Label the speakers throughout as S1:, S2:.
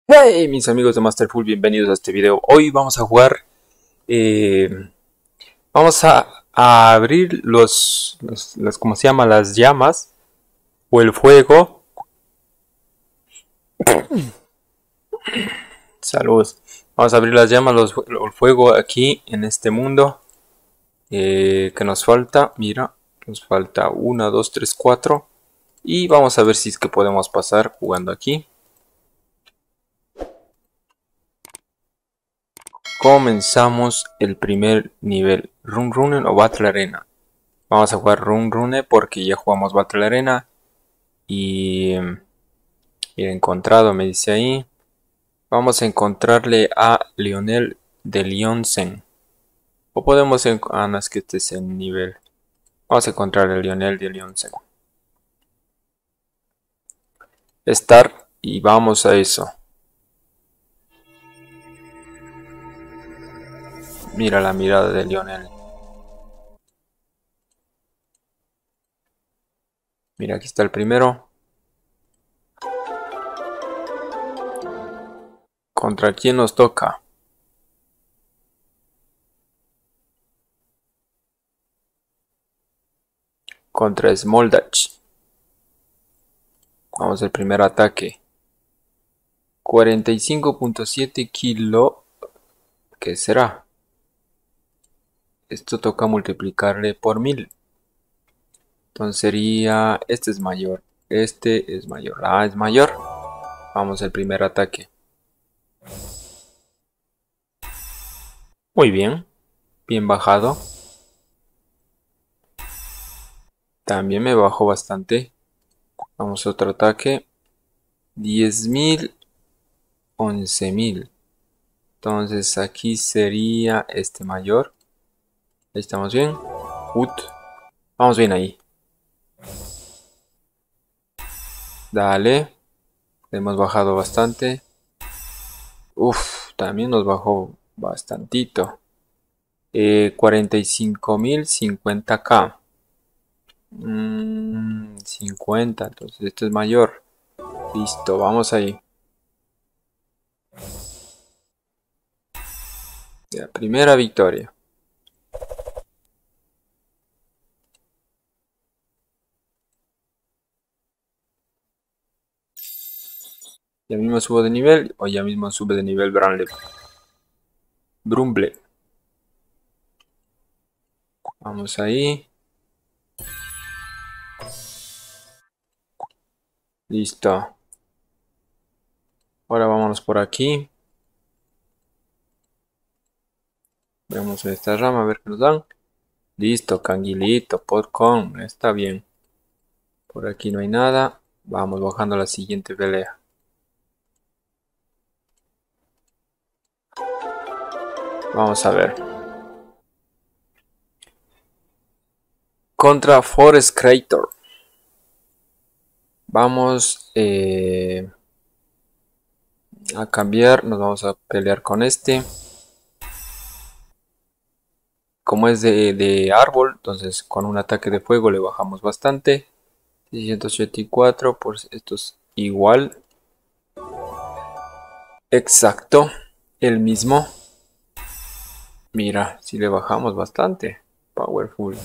S1: Hey mis amigos de Masterful, bienvenidos a este video. Hoy vamos a jugar, eh, vamos a abrir ¿cómo se llama? Las llamas o el fuego. Salud. Vamos a abrir las llamas, el fuego aquí en este mundo. Que nos falta, mira, nos falta 1, 2, 3, 4. Y vamos a ver si es que podemos pasar jugando aquí. Comenzamos el primer nivel, Run Run o Battle Arena. Vamos a jugar Run Rune porque ya jugamos Battle Arena. Y encontrado, me dice ahí. Vamos a encontrarle a Lionel de Lionsen. O podemos no, es que este es el nivel. Vamos a encontrar a Lionel de Lionsen. Start y vamos a eso. Mira la mirada de Lionel. Mira, aquí está el primero. ¿Contra quién nos toca? Contra Smoldach. Vamos al primer ataque. 45.7 kilo. ¿Qué será? Esto toca multiplicarle por 1000. Entonces sería, este es mayor, este es mayor, es mayor. Vamos al primer ataque. Muy bien, bien bajado. También me bajó bastante. Vamos a otro ataque. 10.000, 11.000. Entonces aquí sería este mayor. Ahí estamos bien. Vamos bien ahí. Dale. Hemos bajado bastante. También nos bajó bastantito. 45.050k. 50, entonces esto es mayor. Listo, vamos ahí. La primera victoria. Ya mismo subo de nivel o ya mismo sube de nivel Brumble. Vamos ahí. Listo. Ahora vámonos por aquí. Vamos en esta rama a ver qué nos dan. Listo, canguilito, podcon. Está bien. Por aquí no hay nada. Vamos bajando a la siguiente pelea. Vamos a ver. Contra Forest Creator. Vamos a cambiar. Nos vamos a pelear con este. Como es de árbol, entonces con un ataque de fuego le bajamos bastante. 684, por esto es igual. Exacto, el mismo. Mira, si le bajamos bastante. Powerful.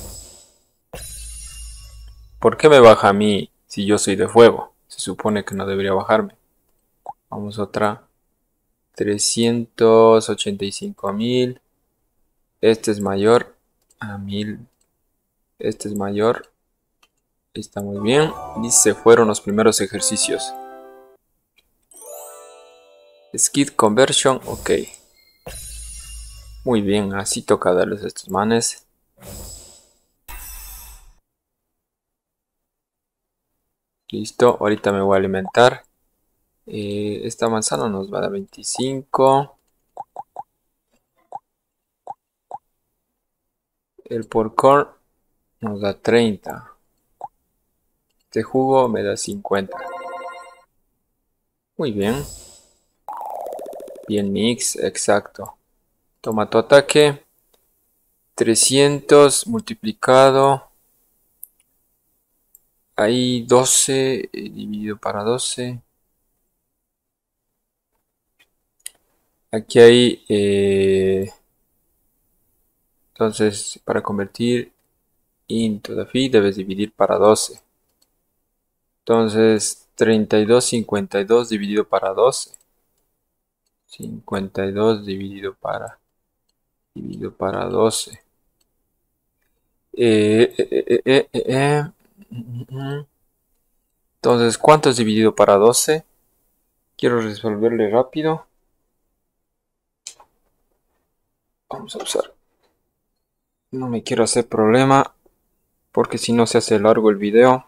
S1: ¿Por qué me baja a mí si yo soy de fuego? Se supone que no debería bajarme. Vamos a otra. 385.000. Este es mayor a 1000. Este es mayor. Está muy bien. Y se fueron los primeros ejercicios. Skid Conversion, ok. Muy bien, así toca darles a estos manes. Listo, ahorita me voy a alimentar. Esta manzana nos va a dar 25. El porcorn nos da 30. Este jugo me da 50. Muy bien. Bien mix, exacto. Toma tu ataque. 300 multiplicado. Ahí 12 dividido para 12. Aquí hay, entonces, para convertir into the feed debes dividir para 12. Entonces, 32,52 dividido para 12. 52 dividido para 12. Eh, eh, eh, eh, eh, eh, mm, mm, mm. Entonces, ¿cuánto es dividido para 12? Quiero resolverle rápido. Vamos a usar. No me quiero hacer problema porque si no se hace largo el video.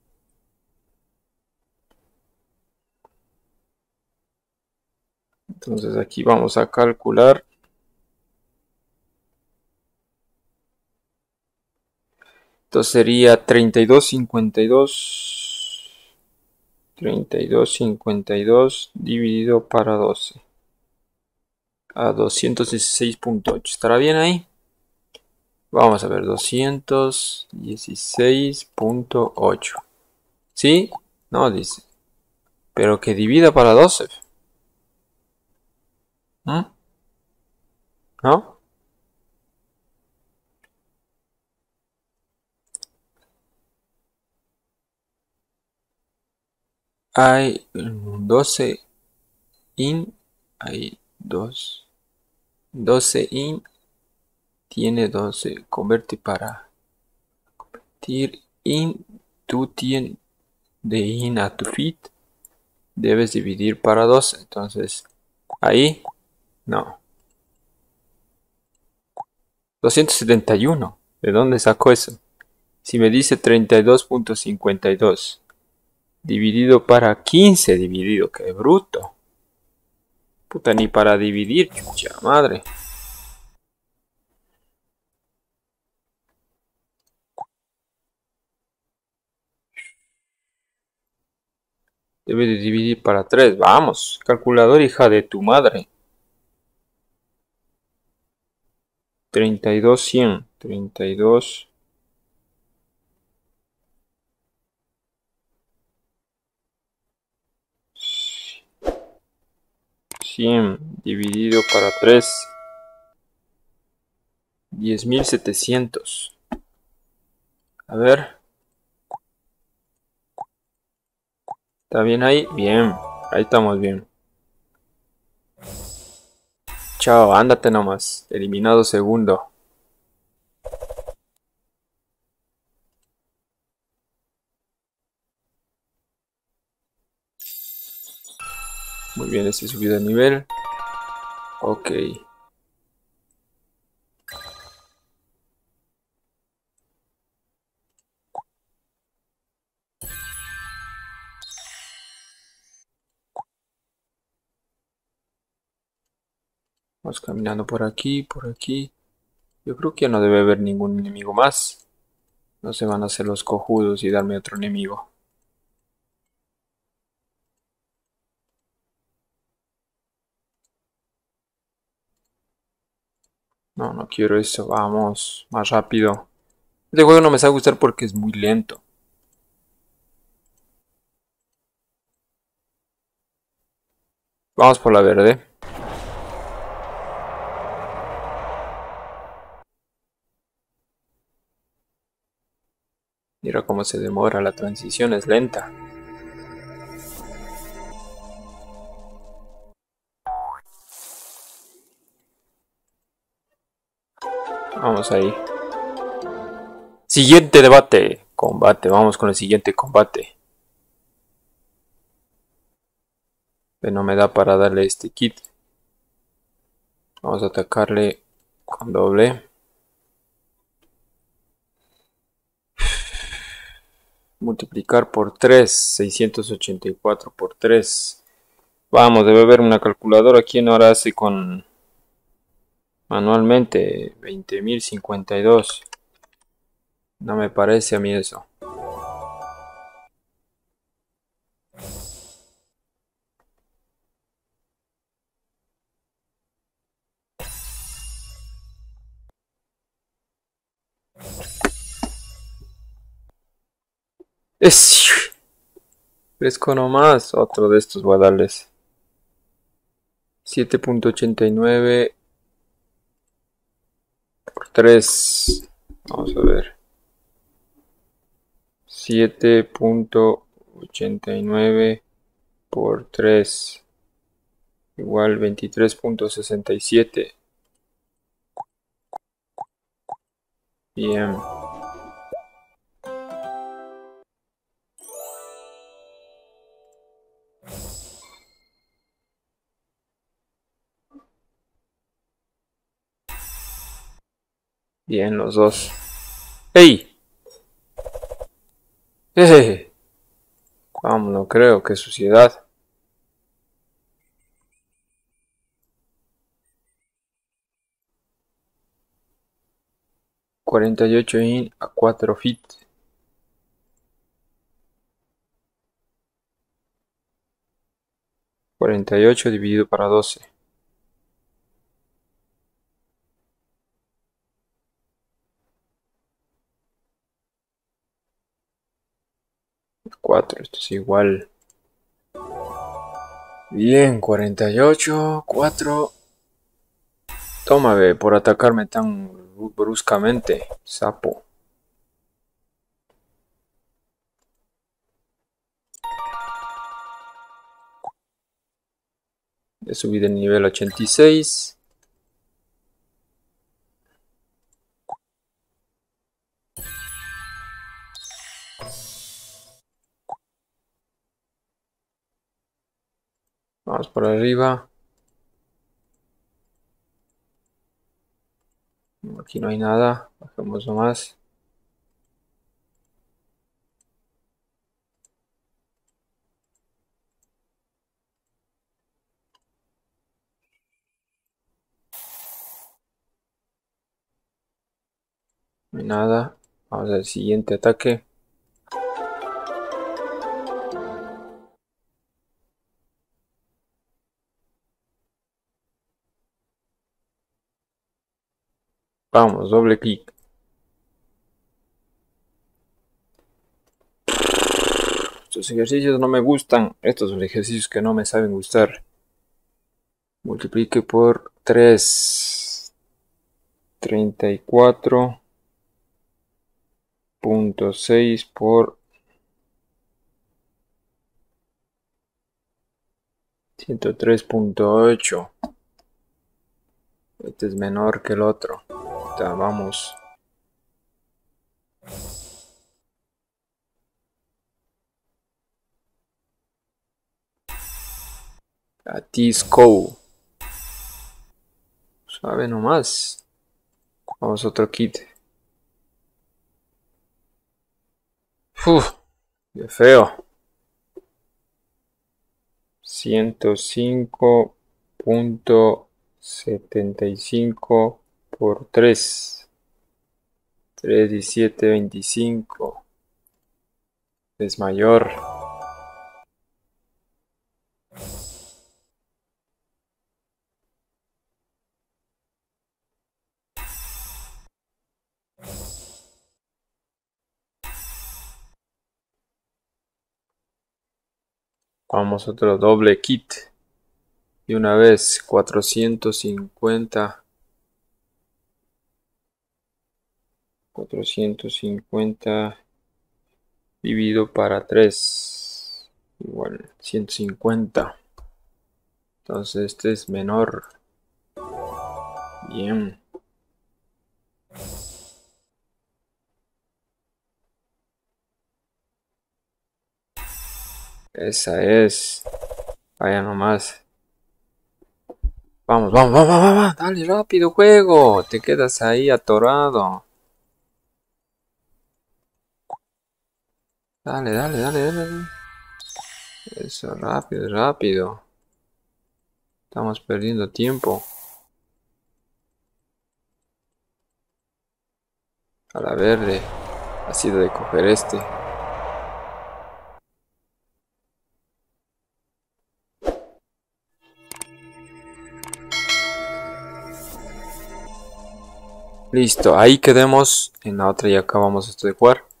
S1: Entonces aquí vamos a calcular. Entonces sería 32,52 dividido para 12 a 216,8. ¿Estará bien ahí? Vamos a ver, 216,8. ¿Sí? No, dice. Pero que divida para 12. ¿Mm? ¿No? Hay 12 in. Hay 12 in. Tiene 12. Converte para. Convertir in. Tú tienes de in a tu fit. Debes dividir para 12. Entonces, ahí. No. 271. ¿De dónde sacó eso? Si me dice 32,52 dividido para 15 dividido, qué bruto. Puta, ni para dividir, chucha madre. Debe de dividir para 3. Vamos, calculador hija de tu madre. 32,100. 32. 100 dividido para 3. 10,700. A ver. ¿Está bien ahí? Bien. Ahí estamos bien. Chao, ándate nomás. Eliminado segundo. Muy bien, ese subido de nivel. Ok. Vamos caminando por aquí, por aquí. Yo creo que ya no debe haber ningún enemigo más. No se van a hacer los cojudos y darme otro enemigo. No, no quiero eso. Vamos, más rápido. Este juego no me sabe gustar porque es muy lento. Vamos por la verde. Mira cómo se demora, la transición es lenta. Vamos ahí. Siguiente debate. Combate, vamos con el siguiente combate. Pero no me da para darle este kit. Vamos a atacarle con doble. Multiplicar por 3. 684 por 3. Vamos, debe haber una calculadora. ¿Quién ahora hace con manualmente? 20,052. No me parece a mí eso. Es fresco nomás. Otro de estos voy a darles. 7.89 por 3. Vamos a ver. 7.89 por 3 igual 23.67. Bien. Bien, los dos. ¡Ey! ¡Jeje! Vamos, no creo, qué suciedad. $48 a 4 feet. 48 dividido para 12. 4, esto es igual. Bien, 48, 4. Toma, ve, por atacarme tan bruscamente, sapo. He subido el nivel 86. Vamos por arriba. Aquí no hay nada. Bajemos nomás. No hay nada. Vamos al siguiente ataque. Vamos, doble clic. Estos ejercicios no me gustan. Estos son ejercicios que no me saben gustar. Multiplique por 3. 34.6 por 103.8. Este es menor que el otro. Ya, vamos. A T-Scope. Suave nomás. Vamos a otro kit. Uf, qué feo. 105.75 por 3. 317.25. Es mayor. Vamos a otro doble kit. Y una vez 450 dividido para 3 igual 150. Entonces este es menor. Bien. Esa es. Vaya nomás. Vamos, vamos, vamos, vamos, vamos. Dale rápido, juego. Te quedas ahí atorado. Dale, dale, dale, dale. Eso, rápido, rápido. Estamos perdiendo tiempo. A la verde. Ha sido de coger este. Listo, ahí quedemos. En la otra ya acabamos esto de jugar.